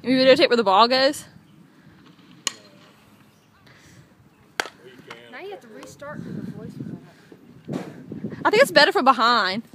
You videotape where the ball goes? Now you have to restart because the voice was on it. I think it's better from behind.